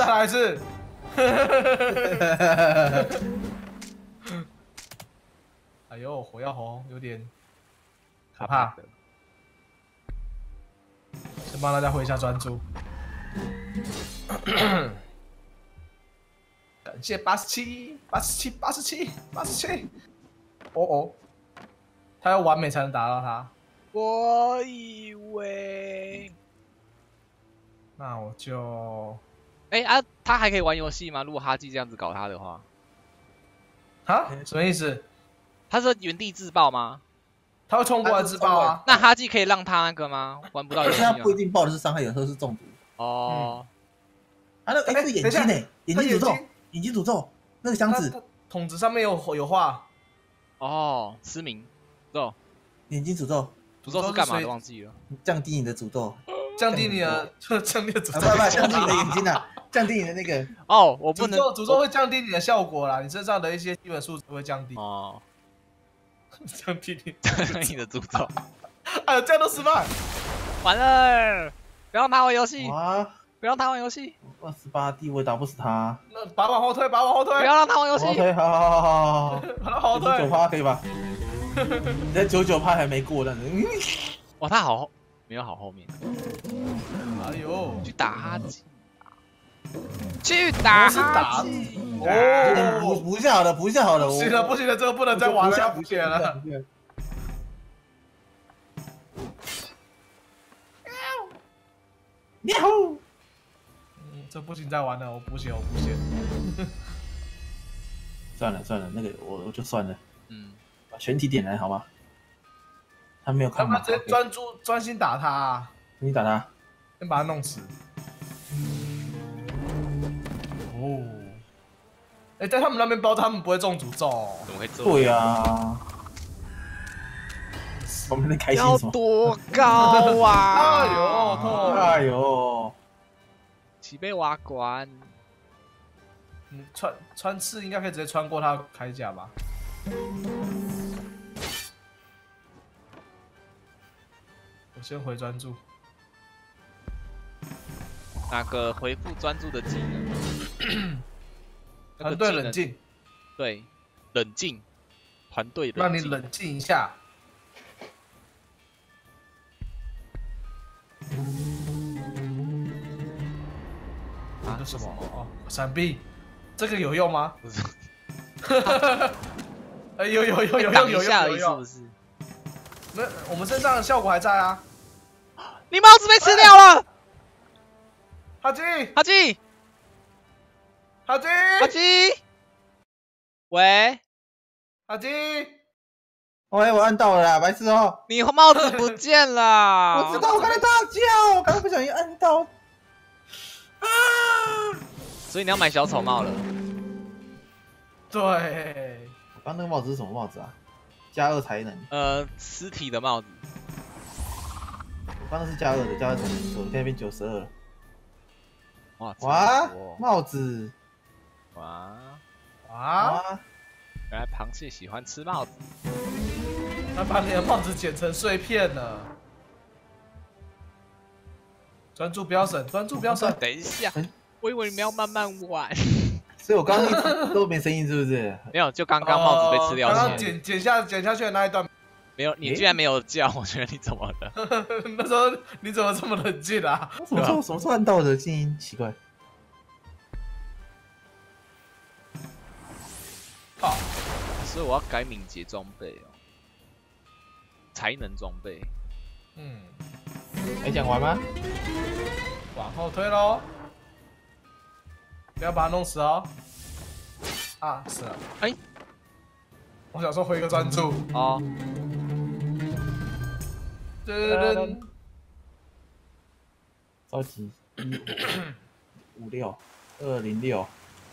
再来一次。哎呦，火药红有点可怕。先帮大家回一下专注。感谢87。哦哦，他要完美才能打到他。 我以为， 那我就， 他还可以玩游戏吗？如果哈基这样子搞他的话， 啊，什么意思？ 他是原地自爆吗？ 他会冲过来自爆啊。 那哈基可以让他那个吗？玩不到游戏吗？ 他不一定爆的是伤害，有时候是中毒。 哦， 啊，那是眼睛呢？眼睛诅咒，眼睛诅咒，那个箱子， 筒子上面有画。 哦，失明，咒， 眼睛诅咒， 诅咒是干嘛的？忘记了。 降低你的诅咒， 降低你的诅咒， 降低你的眼睛啊，降低你的那个。 哦，我不能。 诅咒会降低你的效果啦，你身上的一些基本数值会降低。 哦， 降低你的诅咒。 哎呦，这样都失败， 完了！不要拿我游戏！ 哇！ 不要拿我游戏 ！28地位打不死他。 那把往后推，把往后推！ 不要让他玩游戏！ OK，好， 把他往后推。 9%可以吧？你在99%还没过，但是， 哇，他好没有好后面。 哎呦， 去打哈基，去打哈基！ 哦，补一下好了，补一下好了。 不行了，不行了，这个不能再玩了，要补血了。 喵！ 这不行，再玩了，我补血，我补血。 算了，那个我就算了。把全体点燃好吗？他没有看吗？ 他直接专心打他啊！ 你打他， 先把他弄死。哦，在他们那边包，他们不会中诅咒。 怎么会中？ 对啊。我们在开心什么？ 要多高啊！ 哎呦，痛！ 哎呦， 起被挖关。 穿刺应该可以直接穿过他铠甲吧？我先回专注。 那个回复专注的技能？ 团队冷静。 对，冷静。团队让你冷静一下。这什么？哦，闪避，这个有用吗？ 不是。 有挡一下而已，是不是？ 那我们身上的效果还在啊。 你帽子被吃掉了。 哈基， 喂， 哈基， 喂，我按到了啦，白痴哦！ 你帽子不见了。 我知道，我刚才大叫，我刚刚不小心按到。啊！ 所以你要买小丑帽了。 对， 我刚那个帽子是什么帽子啊？+2才能。 尸体的帽子。 我刚刚是+2的，+2才能做，现在变92了。 哇， 帽子。 哇，原来螃蟹喜欢吃帽子。 他把你的帽子剪成碎片了。专注不要省，专注不要省。 等一下，我以为你们要慢慢玩。 所以我刚刚一直都没声音，是不是？ 没有，就刚刚帽子被吃掉。 刚刚剪下去的那一段。 没有，你居然没有叫，我觉得你怎么了？ 那时候你怎么这么冷静啊？ 什么时候按到的静音？奇怪。 好， 所以我要改敏捷装备哦，才能装备。 还讲完吗？ 往后推喽，不要把他弄死哦。啊，死了。我想说回个专注。 哦。 召集156-206。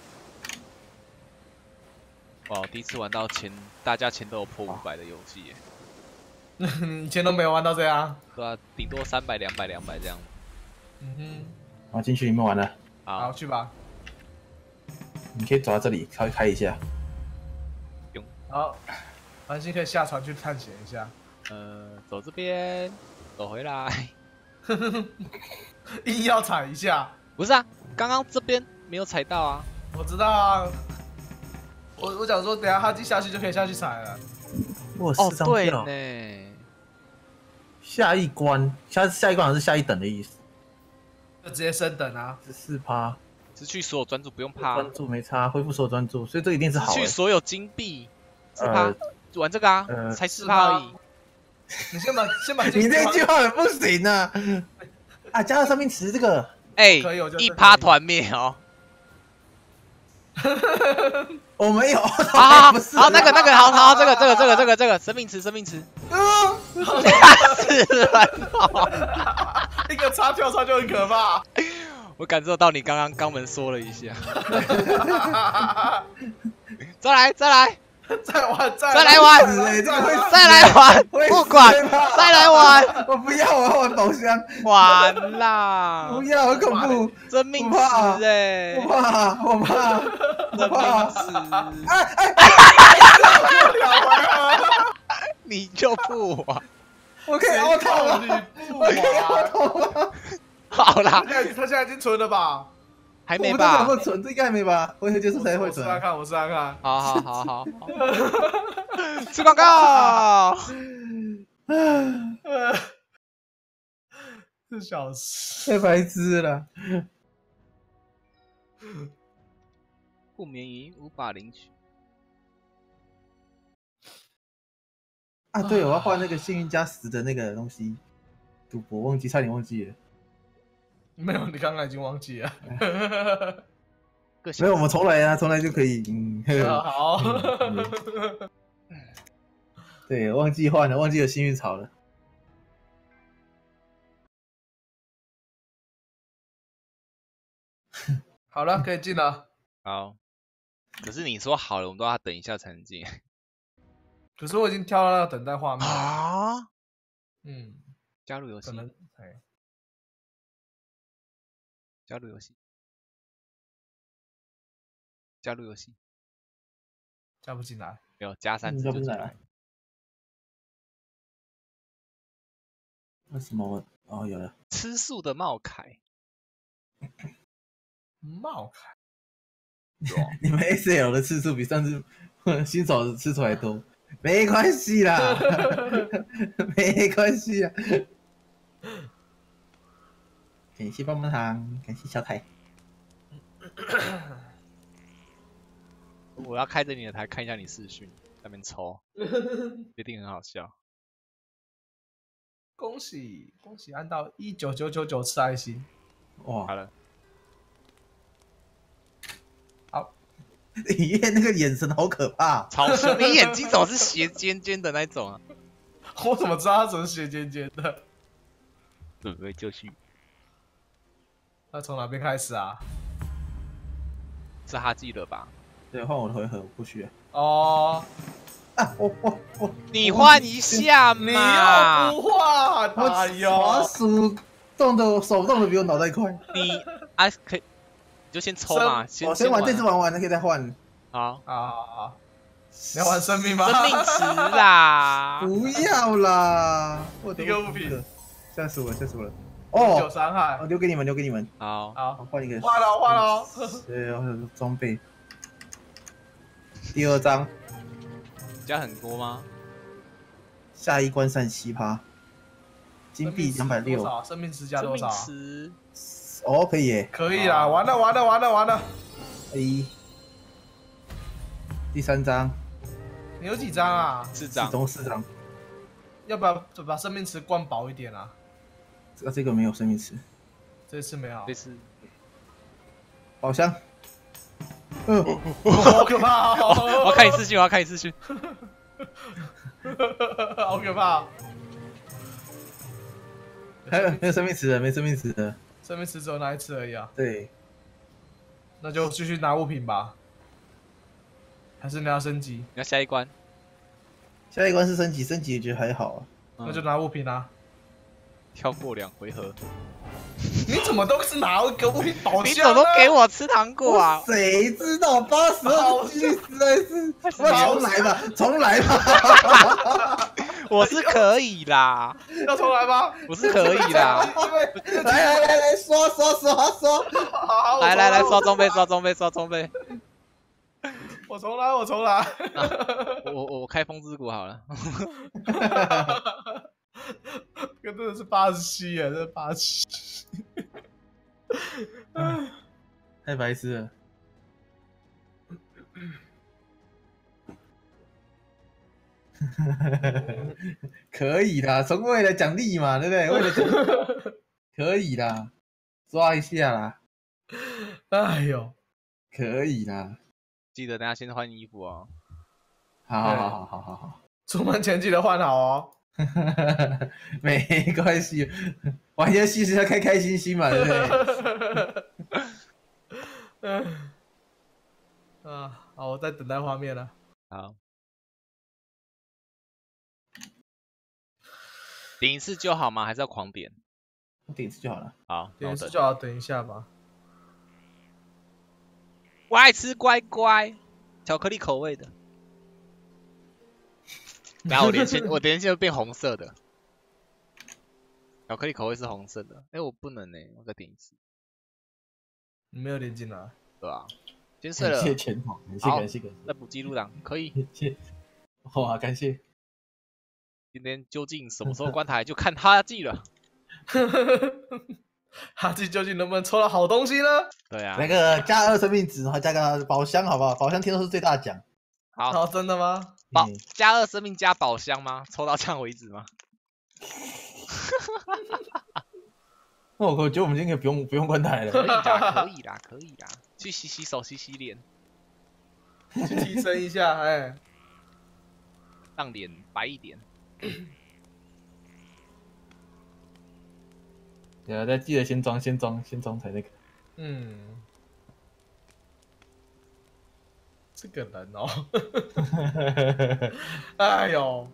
哇，第一次玩到大家钱都有破500的游戏耶。 你以前都没有玩到这样？ 对啊，顶多300、200、200这样。 我进去里面玩了。 好，去吧。 你可以走到这里开一下。 用。 好，繁星可以下船去探险一下。 走这边，走回来。 硬要踩一下。 不是啊，刚刚这边没有踩到啊。 我知道啊，我想说，等下哈基下去就可以下去踩了。 我4张票。 呢。 下一关，下一关好像是下一等的意思， 就直接升等啊。 14%， 失去所有专注，不用怕。 专注没差，恢复所有专注，所以这一定是好。 失去所有金币，4%，玩这个啊，才4%而已。 你先把你这句话也不行啊！啊，加上生命池这个， 哎，1%团灭哦。 我没有， 好，那个，好，这个，生命池，吓死人了！ 一个叉跳叉就很可怕。 我感受到你刚刚肛门缩了一下。再来，再来玩，不管，再来玩。 我不要，我要玩宝箱。 完啦！ 不要，很恐怖。 真命池哎！ 我怕。 你就不玩， 我可以凹头了， 好啦， 他现在已经存了吧？ 还没吧？ 我存，这应该还没吧？我以为就是才会存。 我试试看。 好。吃广告。 4小时。 太白痴了。 不免于无法领取。 啊，对，我要换那个幸运加10的那个东西，赌博差点忘记了。 没有，你刚刚已经忘记了。 没有，我们重来啊，重来就可以。 好。 对，忘记换了，忘记了幸运草了。 好了，可以进了。 好。可是你说好了，我们都要等一下才能进。 可是我已经跳到那个等待画面啊。加入游戏。加入游戏。加入游戏。 加不进来。 没有，加3次就进来。 为什么？哦，有了。 吃素的茂凯。 茂凯。 你们 SL 的次数比上次新手的次数还多，没关系啦，没关系啦。感谢棒棒糖，感谢小凯。 我要开着你的台看一下你视讯，在那边抽，一定很好笑。 恭喜按到19999次爱心， 哇！ 好了。 李烨那个眼神好可怕， 超凶！你眼睛总是斜尖尖的那种啊。 我怎么知道他怎么斜尖尖的？ 准备就绪。 那从哪边开始啊？ 是哈记了吧？ 对，换我的回合，我不需要。 哦。 啊，我， 你换一下嘛！ 你又不换？哎呦， 滑鼠手动的比我脑袋快。 你啊，可以。就先抽嘛， 我先玩这次玩完了可以再换。 好，你要玩生命吗？ 生命池啦！ 不要啦！ 一个物品， 吓死我了！ 哦，有伤害， 留给你们。 好， 换一个。 换了。 对，装备。第2张。 加很多吗？ 下一关37%，金币260。 生命池加多少？ 哦，可以耶！ 可以啦，完了！ 第3张， 你有几张啊 ？4张， 总共4张。 要不要把生命池灌饱一点啊？ 这个没有生命池， 这次没有。 这次宝箱。 好可怕！ 我要看你视讯， 好可怕！ 没有生命池的， 生命池只有那一次而已啊。 对， 那就继续拿物品吧。还是你要升级？ 你要下一关？ 下一关是升级，我觉得还好啊。 那就拿物品啊。 跳过2回合。 你怎么都是拿一个物品宝箱？ 你怎么都给我吃糖果啊？ 谁知道82几率实在是。重来吧！ 我是可以啦， 要重来吗？ 我是可以啦。 来，刷， 好， 来，刷装备，刷装备，刷装备。 我重来。 我开风之谷好了。 这真的是87耶，这是87。 太白痴了。可以啦，从为了奖励嘛，对不对？为了奖励，可以啦，抓一下啦。 哎呦， 可以啦。 记得等下先换衣服哦。 好。 出门前记得换好哦。 没关系，玩游戏是要开开心心嘛，对不对？ 好，我在等待画面了。 好，点一次就好吗？还是要狂点？ 我点一次就好了。 好， 点一次就好，等一下吧。 我爱吃乖乖，巧克力口味的。然后我连线就变红色的，巧克力口味是红色的。哎，我不能呢，我再点一次。 你没有连进来， 对吧？先睡了。 感谢全网，感谢。 再补记录档，可以。 哇，感谢。 今天究竟什么时候关台，就看哈记了。 哈记究竟能不能抽到好东西呢？ 对啊， 那个加2生命值，然后加个宝箱，好不好？宝箱听说是最大奖。 好， 真的吗？ 加2生命加宝箱吗？抽到这样为止吗？ 那我觉得我们今天可以不用关台了。 可以啦。去洗手，洗脸， 去提升一下，哎， 让脸白一点。 对啊，再记得先装才那个。 这个人哦，哎呦，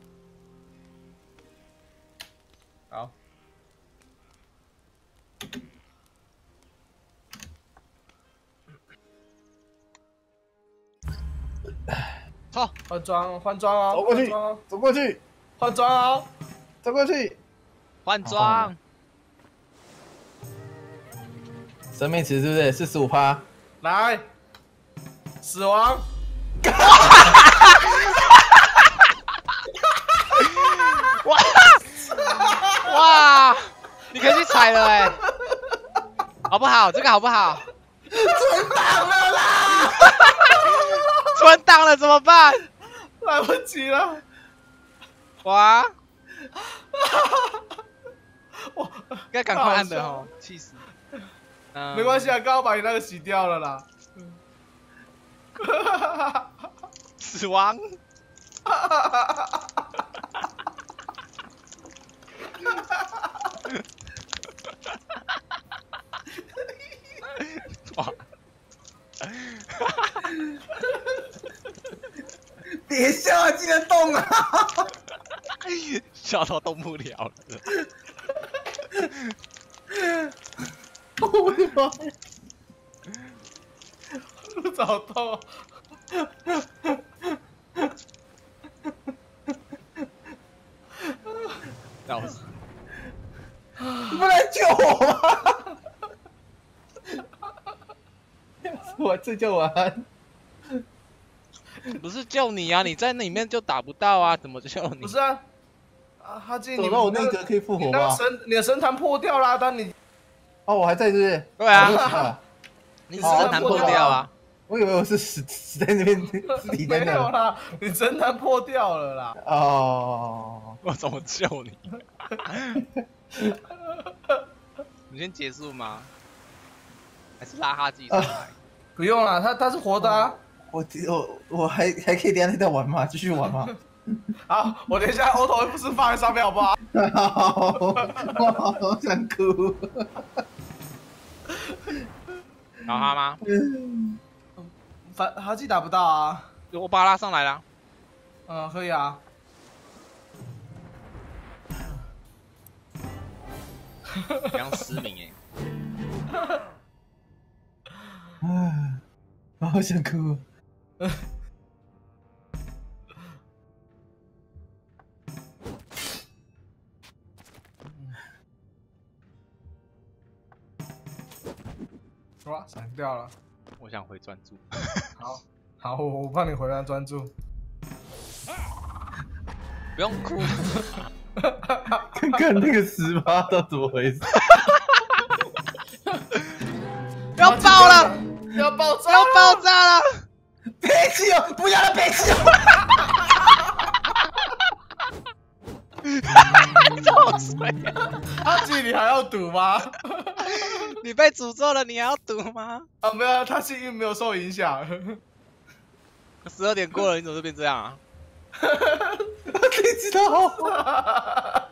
好， 好， 换装哦， 走过去， 换装哦， 走过去， 换装。 生命值是不是45%？ 来，死亡。 哇！你可以去踩了哎，好不好？这个好不好？ 存档了啦！ 存档了怎么办？ 来不及了！ 哇！该赶快按的哦，气死！ 没关系啊，刚好把你那个洗掉了啦。 死亡！哇！ 别笑啊，记得动啊！ 笑到动不了了。 我的妈！ 不找到。 笑死！ 你不来救我吗？我这就完。 不是救你啊，你在那里面就打不到啊，怎么救你？ 不是啊，哈基， 走到我内阁可以复活吗？ 你的神坛破掉啦，当你。 哦，我还在，是不是？ 对啊，你神坛破掉啊！ 我以为我是死在那边，死在那。 没有啦，你神坛破掉了啦。 哦， 我怎么救你？你先结束吗？还是拉哈基上来？ 不用啦，他是活的啊。 我还可以等下再玩吗？继续玩吗？ 好，我等一下 auto F 4放在上面好不好？ 我好想哭。 找他吗？ 哈基打不到啊。 我把他拉上来了。 可以啊。 刚失明我好想哭。 掉了。 我想回专注。 好，我帮你回来专注。 不用哭。 看看那个18到怎么回事？ 要爆了！ 要爆炸！ 要爆炸了！ 憋气哦！不要了，憋气哦！ 超水！ 阿基，你还要赌吗？ 你被诅咒了，你还要赌吗？ 啊，没有，他幸运没有受影响。 12点过了，你怎么就变这样啊？ 你知道？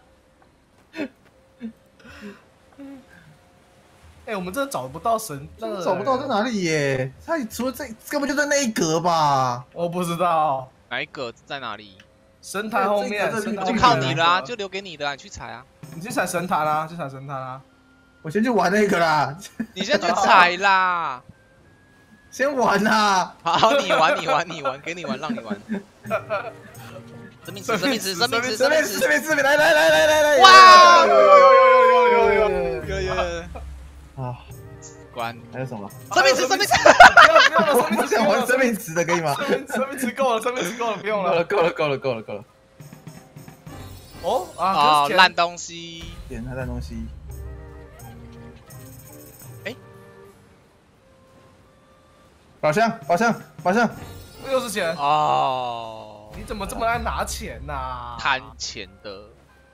哎，我们真的找不到神， 找不到在哪里耶？他除了这，根本就在那一格吧？ 我不知道。 哪一个在哪里？ 神坛后面， 就靠你了啊，就留给你的，你去踩啊！ 你去踩神坛啦，去踩神坛啦。 我先去玩那个啦。 你先去踩啦。 先玩啦！ 好，你玩，给你玩，让你玩。生命值， 来！ 哇！有！ 啊！ 关还有什么？ 生命值！ 不要了， 我想玩生命值的，可以吗？ 生命值够了，不用了。 够了。 哦， 烂东西！ 点他烂东西。 哎， 宝箱！ 又是钱哦！ 你怎么这么爱拿钱呐？ 贪钱的，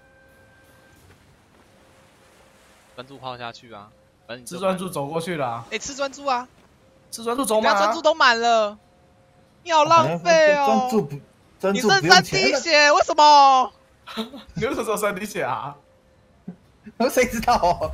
专注泡下去啊！ 吃专注走过去了。 哎，吃专注啊！ 吃专注走满， 专注都满了，你好浪费哦！你剩3滴血，为什么？ 你为什么只有3滴血啊？ 谁知道哦？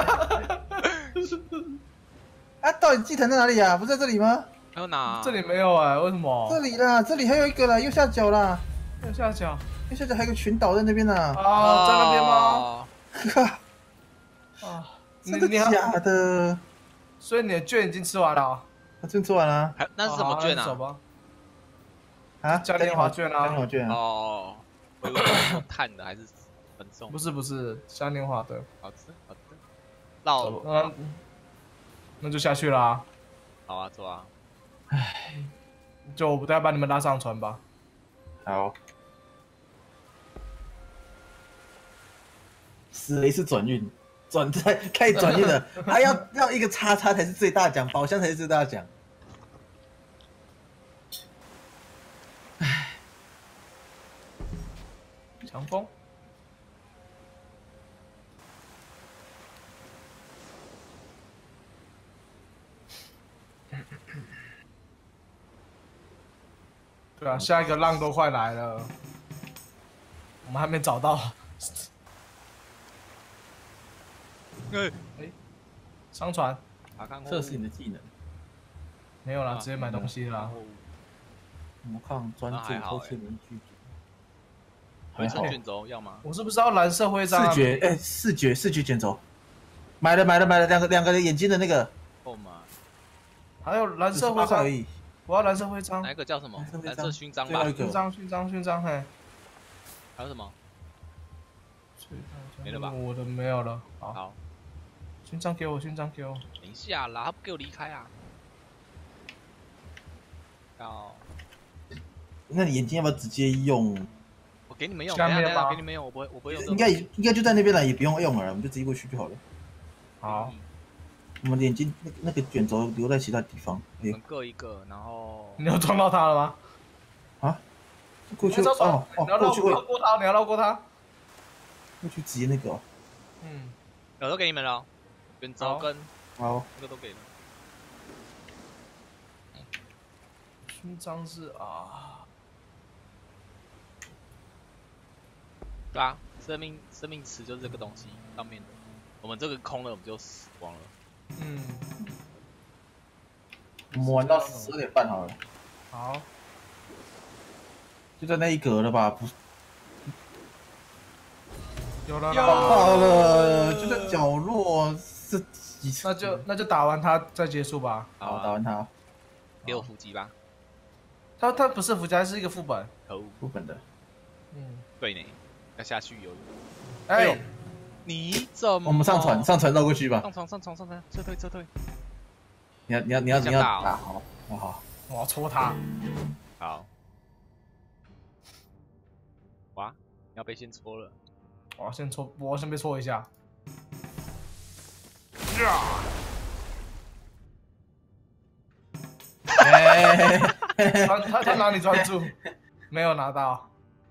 啊，到底祭坛在哪里啊？不是在这里吗？ 还有哪？ 这里没有哎，为什么？ 这里啦，这里还有一个啦，右下角啦。 右下角还有个群岛在那边呢。 啊，在那边吗？啊， 真的假的？ 所以你的券已经吃完了。 他真吃完了。 那是什么券啊？ 啊， 嘉年华券啊。 嘉年华券啊。 哦，我以为是碳的还是粉送？ 不是嘉年华的。 好吃。 那就下去啦。 好啊，走啊。 唉，就我不再把你们拉上船吧。 好。死了一次转运，开始转运了，还要一个叉才是最大奖，宝箱才是最大奖。唉， 强风。对啊，下一个浪都快来了，我们还没找到。商船。 测试你的技能。 没有啦，直接买东西啦。 魔抗专注偷窃能拒绝。 回程卷轴要吗？ 我是不是要蓝色徽章？ 视觉卷轴。买了，两个眼睛的那个。 哦妈！ 还有蓝色徽章而已。我要蓝色徽章。 哪一个叫什么？蓝色勋章吧。 勋章嘿。 还有什么？没了吧？ 我的没有了。 好。 勋章给我。 等一下啦，他不给我离开啊！ 那你眼睛要不要直接用？ 我给你们用，等下给你们用，我不会用。 应该就在那边了，也不用了，我们就直接过去就好了。 好。 我们眼睛那个卷轴留在其他地方。 我们各一个，然后。 你要撞到他了吗？ 啊？过去哦， 你要绕过他。 过去直接那个。 我都给你们了，卷轴跟好， 那个都给了。 勋章是啊。 对啊，生命池就是这个东西上面的。我们这个空了，我们就死光了。 我们玩到12点半好了。 好。 就在那一格了吧？不。 有了， 好了，就在角落。 那就打完它再结束吧。 好，打完它。 给我伏击吧。 它不是伏击，是一个副本。 副本的。 对呢，要下去游。 哎， 你怎么？ 我们上船绕过去吧。 上船，撤退。 你要打好，好， 我要戳他。 好。哇，要被先戳了。 我先戳，我先被戳一下。他哪里专注？没有拿到。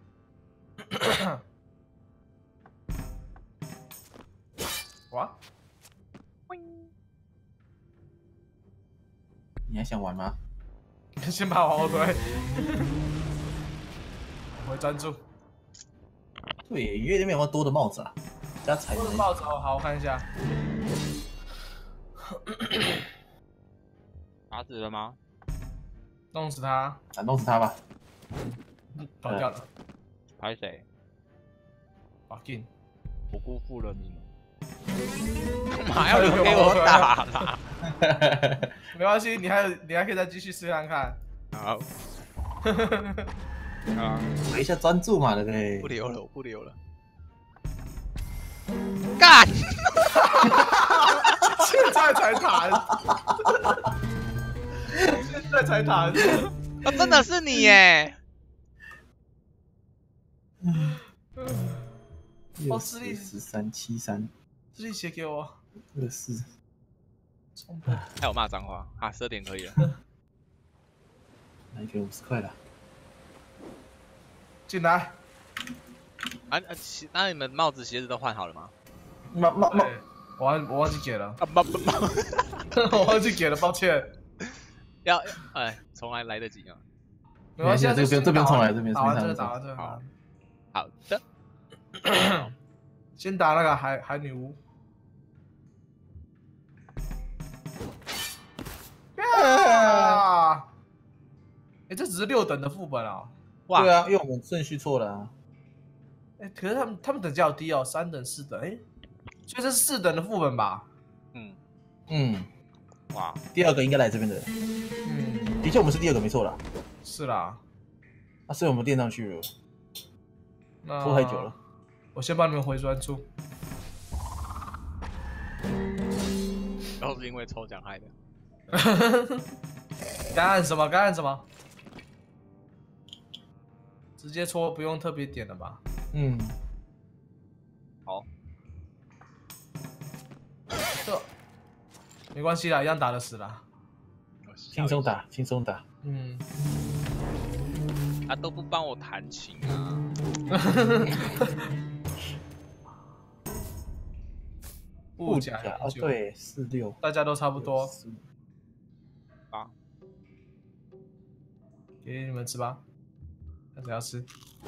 哇！ 你还想玩吗？ 先把我后退。我会专注。 对，因为这边有没有多的帽子啊？加彩多的帽子哦，好，我看一下。 打死了吗？ 弄死他！ 弄死他吧！ 跑掉了。 拍谁？ 把劲！ 我辜负了你们。干嘛要留给我打啦？ 没关系，你还可以再继续试看看。 好。啊！ 回一下专注嘛，对不对？ 不留了，我不留了。干！ 现在才弹，现在才弹。 啊，真的是你耶！ 哦，智力 1373， 智力写给我。 24。 还有骂脏话啊，12点可以了。 那给50块了。 进来。 那你们帽子、鞋子都换好了吗？ 帽，我忘记给了。啊我忘记给了，抱歉。 重来来得及啊。 没关系， 这边重来，这边打完这个，打完这个。 好的。 先打那个海女巫。啊！这只是6等的副本啊。 哇！对啊，因为我们顺序错了啊。 可是他们等级好低哦，3等、4等，所以这是4等的副本吧？ 哇， 第2个应该来这边的。的确我们是第2个，没错啦。 是啦。 所以我们垫上去了。拖太久了。 我先帮你们回专注。 都是因为抽奖害的。 该按什么？该按什么？直接戳，不用特别点了吧？ 好。 这没关系啦，一样打得死啦。 轻松打，轻松打。 他都不帮我弹琴啊。 物甲对，46， 大家都差不多。给你们吃吧，大家要吃。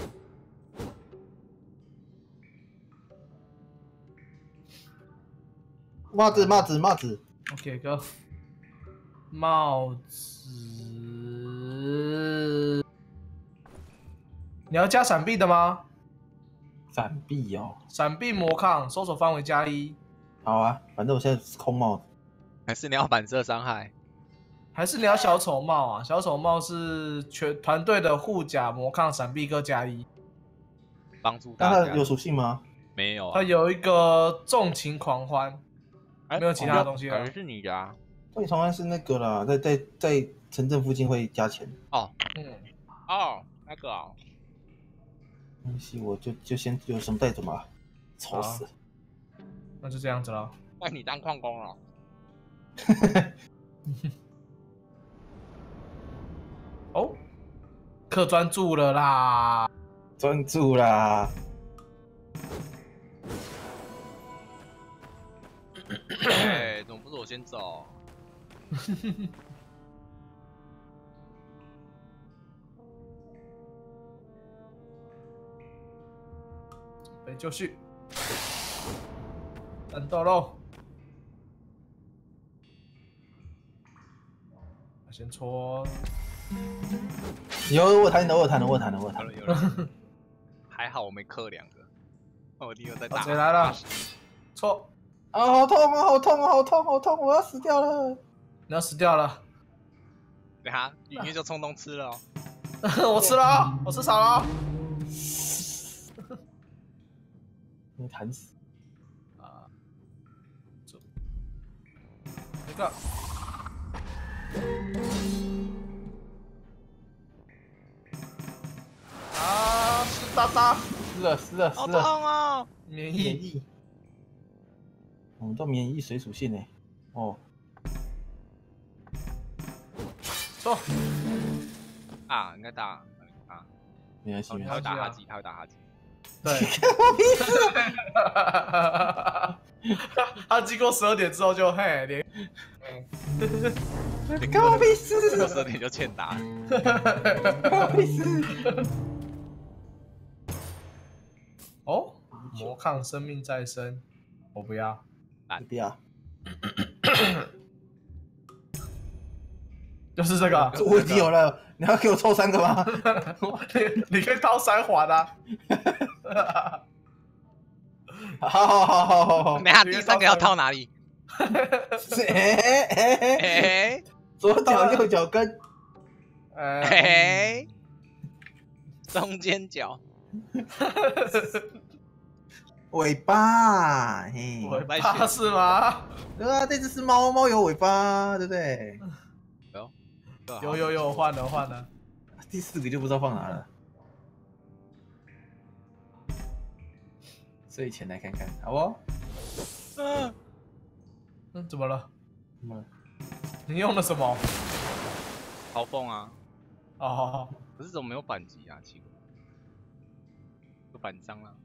帽子。 OK， 哥，帽子。你要加闪避的吗？ 闪避哦。 闪避魔抗，搜索范围+1。 好啊，反正我现在是空帽子。 还是你要反射伤害？ 还是你要小丑帽啊？小丑帽是全团队的护甲、魔抗、闪避各+1， 帮助大家。 那它有属性吗？ 没有、啊。 它有一个纵情狂欢，没有其他东西了。 可能是你的啊。 纵情狂欢是那个啦，在城镇附近会加钱。 哦，那个啊。 东西我就先有什么带走嘛，丑死了。 那就这样子了。 那你当矿工了。 哦，可专注了啦！ 专注啦！ 怎么不是我先走？ 准备就绪，战斗喽！先戳。 有我弹了。 有了。还好我没氪2个，我第2个在打。 谁来了？戳！ 啊，好痛啊！好痛！我要死掉了！ 你要死掉了！ 等下里面就冲动吃了哦。 我吃了啊！我吃少了啊！ 你弹死一个。 啊，湿哒哒， 好痛哦！ 免免疫。 疫，我们都免疫水属性呢。哦， 错， 啊，应该打啊， 没关系，没他关系。 会打哈基，他会打哈基。 对， 我屁事！ 他经过12点之后就嘿连， 关我屁事！ 过12点就欠打。 关我屁事！ 哦，魔抗生命再生，我不要。 不要， 就是这个， 我已经有了，你要给我抽3个吗？ 你可以掏3环啊。 好， 等下第3个要套哪里？哎左脚右脚跟， 哎，中间角。 尾巴，嘿， 尾巴是吗？ 对啊，这只是猫，猫有尾巴，对不对？ 有，换了。 第4个就不知道放哪了。睡前来看看，好不？ 怎么了？ 怎么了？ 你用了什么？ 嘲讽啊！ 哦， 可是怎么没有反击啊？奇怪，有反伤啊？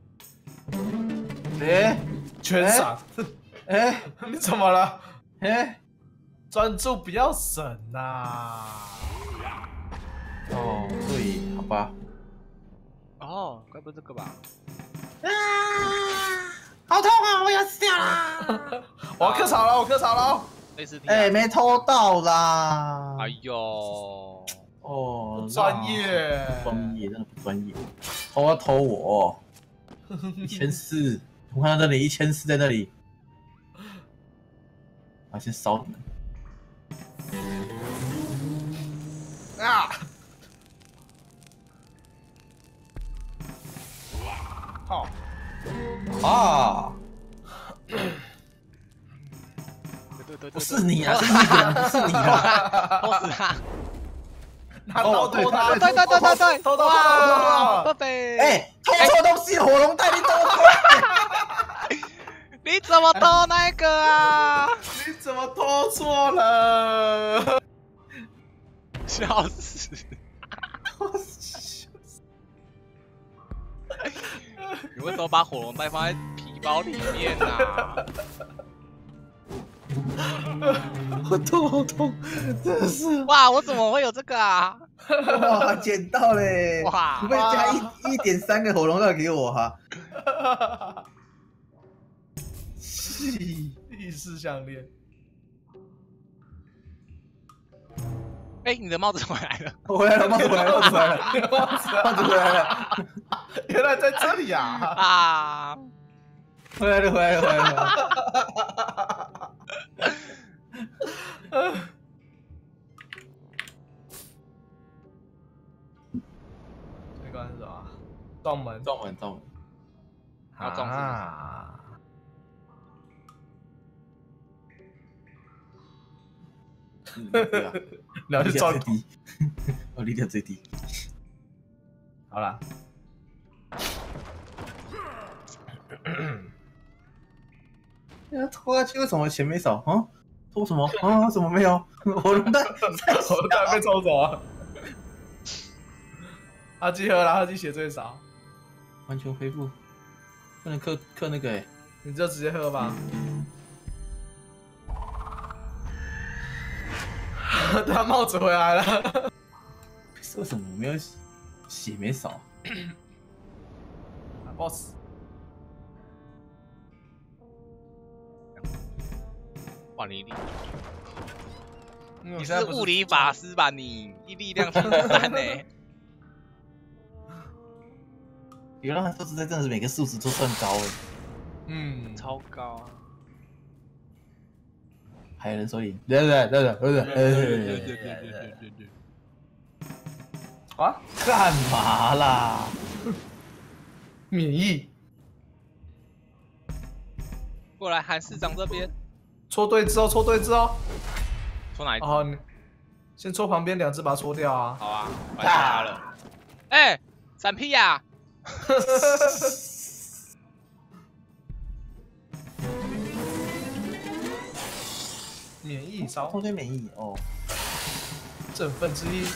全闪。你怎么了？专注不要省呐。 哦，对，好吧。 哦，该不是这个吧？ 好痛啊！我要死掉啦！ 我要割草了。 类似。 没偷到啦！ 哎呦， 哦， 专业， 真的不专业。偷我，1400，我看到这里1400在那里。我先烧你们。 啊！好啊！ 对， 不是你啊，是那个人，不是你啊！ 偷死他！ 拿刀偷他， 对， 偷宝贝！ 偷错东西，火龙带你偷错。 你怎么偷那个啊？ 你怎么偷错了？ 笑死！你为什么把火龙带放在皮包里面啊？ 好痛，好痛，真的是！ 哇，我怎么会有这个啊？ 哇，捡到嘞！ 哇你会加1.3个火龙药给我哈？ 意式项链。 你的帽子回来了！ 我回来了，帽子回来了，帽子回来了，帽子回来了！ 原来在这里呀！ 啊！ 回来了！ 这关是什么？撞门。 要撞什啊！然后就撞低，我力量最低。 好了。 拖下去为什么钱没少啊？拖什么啊？怎么没有？火龙带被抽走啊！哈基喝了，哈基血最少， 完全恢复，不能克那个你就直接喝吧。他帽子回来了。 为什么我没有血没少 ？boss， 哇，你你是物理法师吧？你力量挺3呢。 原来说实在，真的是每个数值都算高超高啊！ 还有人说赢， 对。 啊？ 干嘛啦？ 免疫。 过来，韩市长这边。 戳对之后， 戳哪一只？ 哦， 先戳旁边2只，把它戳掉啊！ 好啊，我要戳他了。哎，闪屁呀！ 免疫烧， 同学免疫哦。 振奋之一。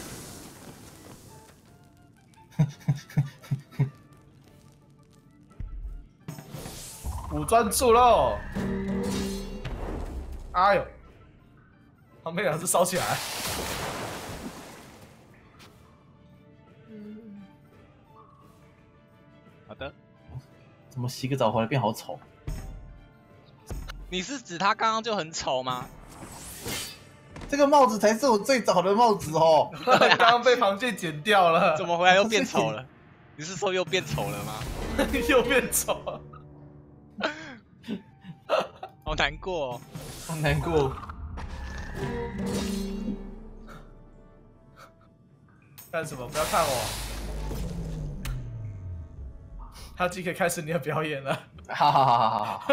我专注喽！哎呦，旁边2只烧起来。 好的。 怎么洗个澡回来变好丑？ 你是指他刚刚就很丑吗？ 这个帽子才是我最早的帽子哦。 刚刚被螃蟹剪掉了， 怎么回来又变丑了？你是说又变丑了吗？ 又变丑了， 好难过哦。 好难过。 干什么？不要看我！他既可以开始你的表演了。 好好好好好好。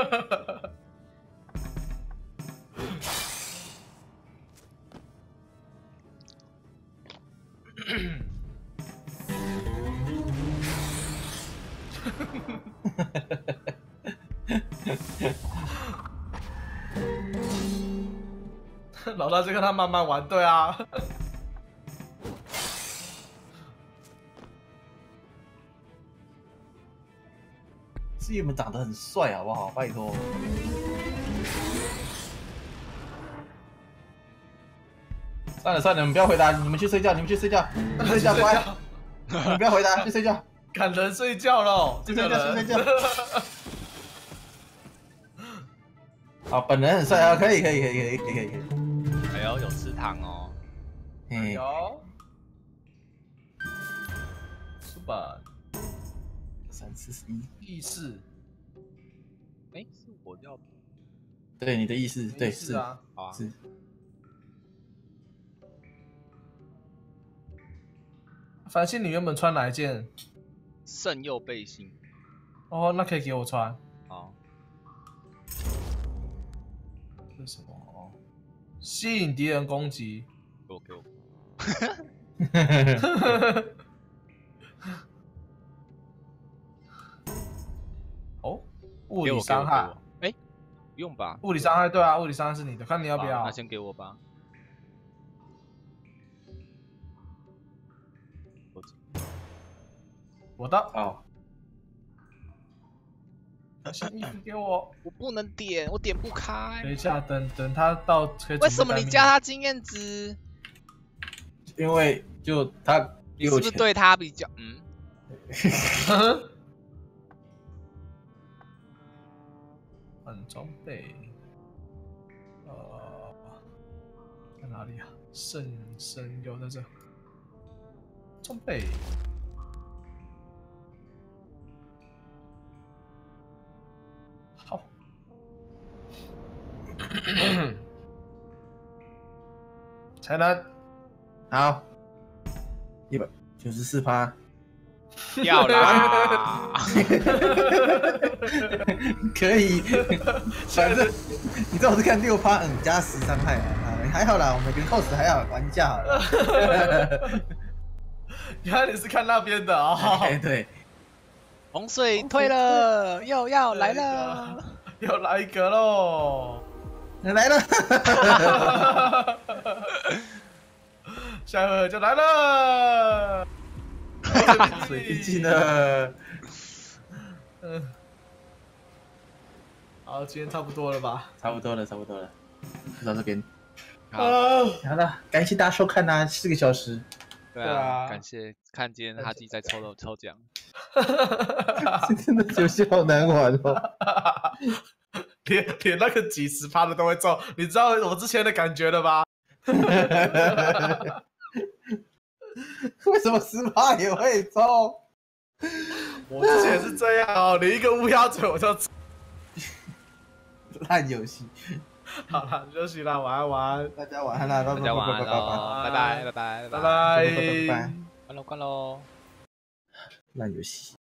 老大就跟他慢慢玩，对啊。 是你们长得很帅，好不好？拜托。算了算了，你们不要回答，你们去睡觉，你们去睡觉，你们睡觉乖。你们不要回答，去睡觉。 赶人睡觉喽， 去睡觉，去睡觉。好，本人很帅啊，可以。 哎呦，有吃糖哦。 嘿， 有。Super。 341。 意识。 哎，是我要。 对，你的意思，对， 是啊， 好啊。 是。 繁星，你原本穿哪一件？ 圣佑背心。 哦，那可以给我穿。 好。 这是什么？哦，吸引敌人攻击。 给我。 哦，物理伤害。 哎，不用吧？ 物理伤害，对啊，物理伤害是你的，看你要不要。 那先给我吧。 我的。 好。 先衣服给我。 我不能点，我点不开。 等一下，等他到可以。 为什么你加他经验值？ 因为就他比我是不是对他比较换装备。在哪里啊？圣有在这。装备。好。才能。 好。194%。 要啦。 可以。反正你最好是看6%，加10伤害啊，还好啦，我们跟 cos 还好玩一下好了。 原来你是看那边的啊？ 哎，对。 洪水退了，又要来了， 又来一个喽！ 来了。 下一回合就来了。 水平进了。 好，今天差不多了吧？ 差不多了，就到这边。 好了，感谢大家收看呐，4个小时。 对啊，感谢看今天哈基在抽奖。 真的游戏好难玩哦。 连那个几10%的都会中，你知道我之前的感觉了吧？ 为什么10%也会中？ 我之前是这样哦，你一个乌鸦嘴我就烂游戏。 好了，休息了，晚安， 大家晚安啦， 大家晚安喽，拜拜。 拜拜， 关喽。 烂游戏。